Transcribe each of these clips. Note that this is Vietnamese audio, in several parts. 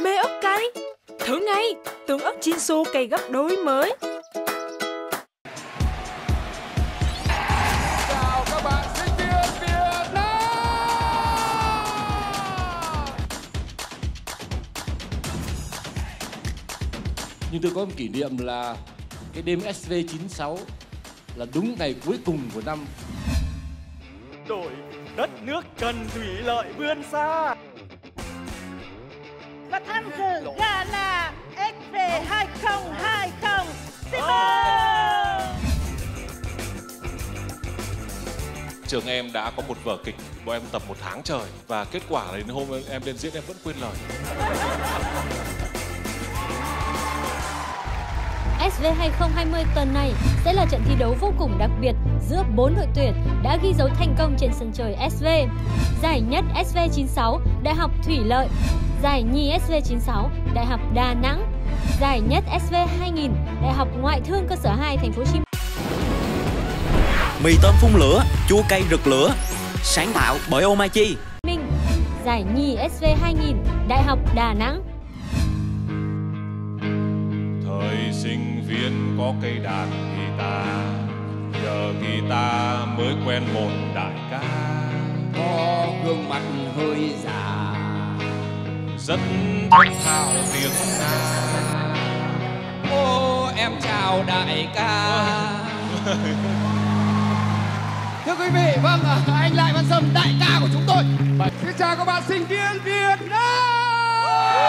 mê ớt cay. Thử ngay, tương ớt Chinsu cay gấp đôi mới. Chào các bạn sinh viên Việt Nam. Nhưng tôi có một kỷ niệm là cái đêm SV96 là đúng ngày cuối cùng của năm. Đổi đất nước cần thủy lợi vươn xa. Và tham dự gala SV 2020 Trường em đã có một vở kịch, bọn em tập 1 tháng trời. Và kết quả là đến hôm em lên diễn em vẫn quên lời. SV 2020 tuần này sẽ là trận thi đấu vô cùng đặc biệt giữa 4 đội tuyển đã ghi dấu thành công trên sân chơi SV. Giải nhất SV96 Đại học Thủy Lợi, giải nhì SV96 Đại học Đà Nẵng, giải nhất SV 2000 Đại học Ngoại thương cơ sở 2 Thành phố Hồ Chí Minh. Mì tôm phun lửa, chua cay rực lửa, sáng tạo bởi Omachi. Giải nhì SV 2000 Đại học Đà Nẵng. Thời sinh viên có cây đàn guitar, giờ guitar mới quen một đại ca. Có gương mặt hơi già, rất thong thạo tiếng Nga. ô em chào đại ca. Thưa quý vị, vâng, anh Lại Văn Sâm, đại ca của chúng tôi. Xin chào các bạn sinh viên Việt Nam.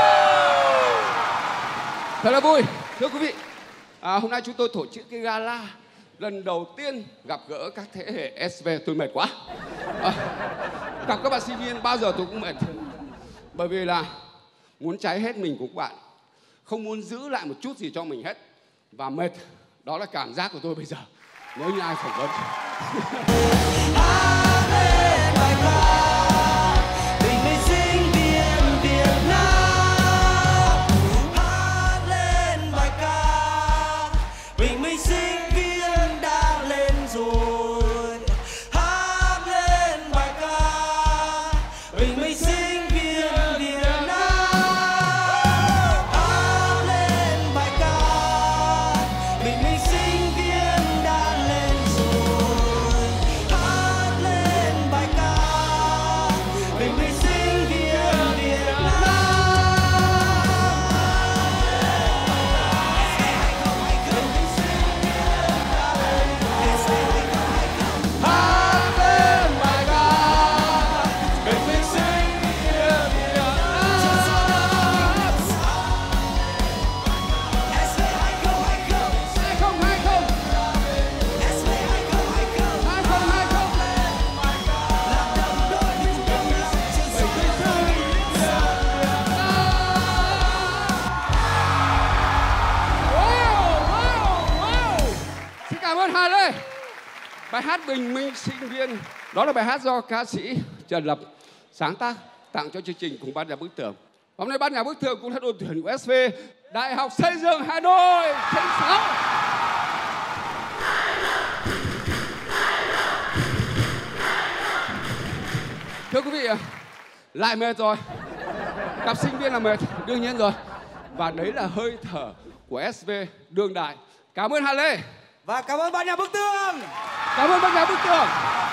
Thật là vui. Thưa quý vị, hôm nay chúng tôi tổ chức cái gala lần đầu tiên gặp gỡ các thế hệ SV. Tôi mệt quá. Gặp các bạn sinh viên bao giờ tôi cũng mệt. Bởi vì là muốn cháy hết mình của các bạn, không muốn giữ lại một chút gì cho mình hết. Và mệt, đó là cảm giác của tôi bây giờ. Nếu như ai phỏng vấn. Bài hát Bình Minh Sinh Viên, đó là bài hát do ca sĩ Trần Lập sáng tác tặng cho chương trình cùng ban nhạc bức tường. Hôm nay ban nhạc bức tường cũng là đội tuyển của SV Đại học Xây dựng Hà Nội. Xin sáu. Thưa quý vị, lại mệt rồi. Gặp sinh viên là mệt, đương nhiên rồi. Và đấy là hơi thở của SV đương đại. Cảm ơn Hà Lê. Và cảm ơn ban nhạc bức tường. Cảm ơn ban nhạc bức tường.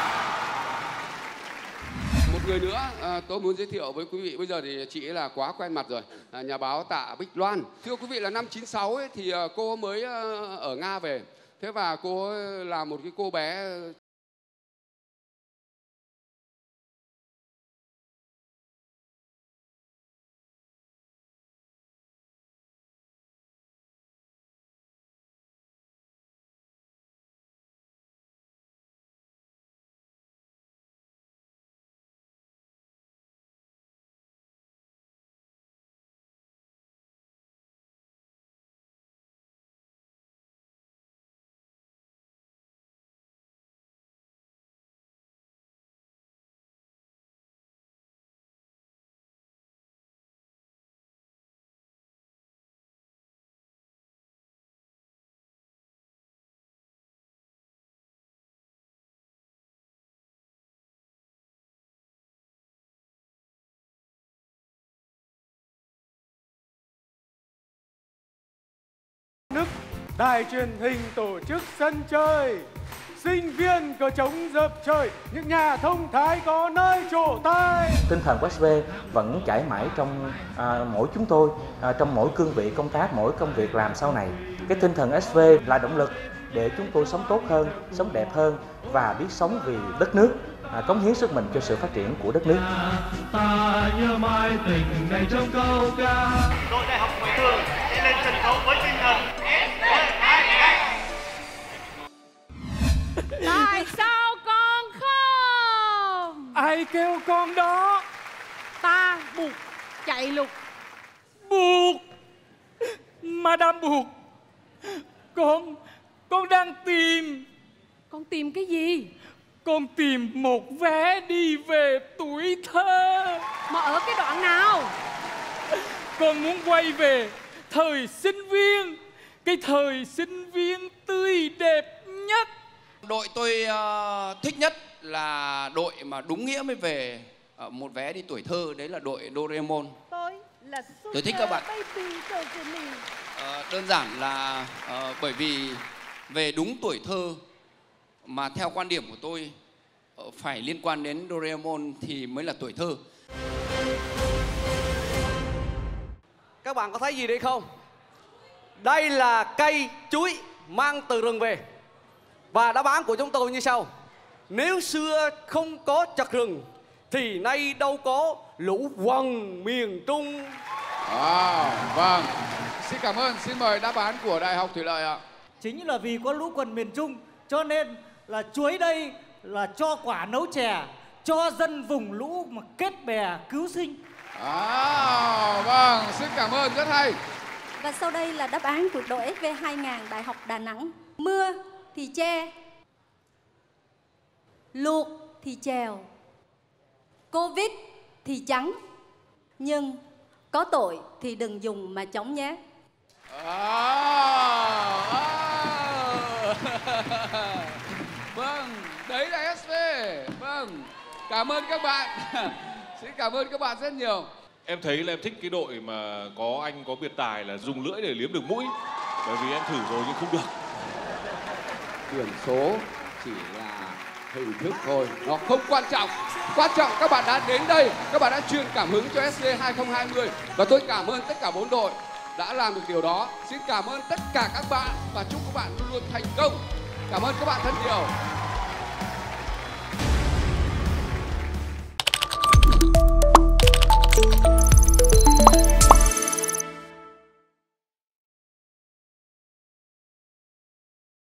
Một người nữa tôi muốn giới thiệu với quý vị. Bây giờ thì chị ấy là quá quen mặt rồi, nhà báo Tạ Bích Loan. Thưa quý vị, là năm 96 ấy, thì cô mới ở Nga về. Thế và cô là một cái cô bé nức, đài truyền hình tổ chức sân chơi, sinh viên cờ trống dập trời, những nhà thông thái có nơi trổ tài. Tinh thần của SV vẫn chảy mãi trong mỗi chúng tôi, trong mỗi cương vị công tác, mỗi công việc làm sau này. Cái tinh thần SV là động lực để chúng tôi sống tốt hơn, sống đẹp hơn và biết sống vì đất nước, cống hiến sức mình cho sự phát triển của đất nước. Ta nhớ mãi tình này trong câu ca. Đội Đại học Ngoại thương sẽ lên sân khấu với tinh thần Tại sao con không? Ai kêu con đó? Ta buộc chạy lục. Buộc? Madame buộc. Con đang tìm. Con tìm cái gì? Con tìm một vé đi về tuổi thơ. Mà ở cái đoạn nào? Con muốn quay về thời sinh viên, cái thời sinh viên tươi đẹp nhất. Đội tôi thích nhất là đội mà đúng nghĩa mới về một vé đi tuổi thơ, đấy là đội Doraemon. Tôi là Tôi thích các bạn. Đơn giản là bởi vì về đúng tuổi thơ mà theo quan điểm của tôi phải liên quan đến Doraemon thì mới là tuổi thơ. Các bạn có thấy gì đây không? Đây là cây chuối mang từ rừng về. Và đáp án của chúng tôi như sau: nếu xưa không có chặt rừng thì nay đâu có lũ quần miền Trung. Vâng, xin cảm ơn, xin mời đáp án của Đại học Thủy Lợi ạ. Chính là vì có lũ quần miền Trung cho nên là chuối đây là cho quả nấu chè, cho dân vùng lũ mà kết bè cứu sinh. Vâng, xin cảm ơn, rất hay. Và sau đây là đáp án của đội SV2000 Đại học Đà Nẵng. Mưa thì che, luộc thì chèo, Covid thì trắng, nhưng có tội thì đừng dùng mà chống nhé. Vâng, đấy là SV. Vâng, cảm ơn các bạn. Xin cảm ơn các bạn rất nhiều. Em thấy là em thích cái đội mà có anh có biệt tài là dùng lưỡi để liếm được mũi. Bởi vì em thử rồi nhưng không được. Điểm số chỉ là hình thức thôi, nó không quan trọng. Quan trọng các bạn đã đến đây, các bạn đã truyền cảm hứng cho SV 2020. Và tôi cảm ơn tất cả 4 đội đã làm được điều đó. Xin cảm ơn tất cả các bạn và chúc các bạn luôn luôn thành công. Cảm ơn các bạn rất nhiều.